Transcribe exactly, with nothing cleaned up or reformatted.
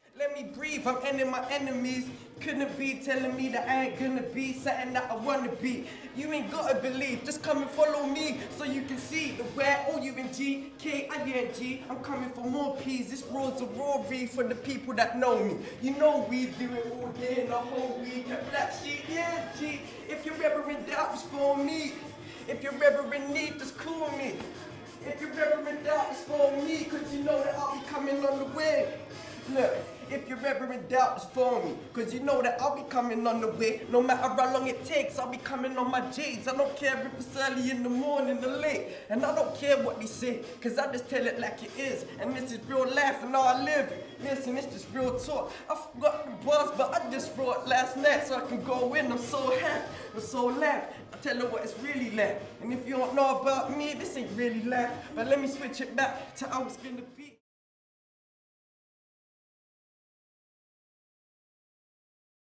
Let me breathe, I'm ending my enemies. Couldn't be telling me that I ain't gonna be something that I wanna be. You ain't gotta believe, just come and follow me so you can see the where O U N G, K I N G. I'm coming for more P's. This road's a Rory for the people that know me. You know we do it all day and the whole week. A black sheep, yeah, G. If you're ever in doubt, just for me. If you're ever in need, just call me. If you're ever in doubt, it's for me, cause you know that I'll be coming on the way. Look, if you're ever in doubt, it's for me, cause you know that I'll be coming on the way. No matter how long it takes, I'll be coming on my J's. I don't care if it's early in the morning or late, and I don't care what they say, cause I just tell it like it is. And this is real life and how I live it. Listen, it's just real talk. I forgot the bars, but I just wrote last night so I can go in. I'm so happy, I'm so laugh. I tell her what it's really like. And if you don't know about me, this ain't really life. But let me switch it back to how it's gonna be.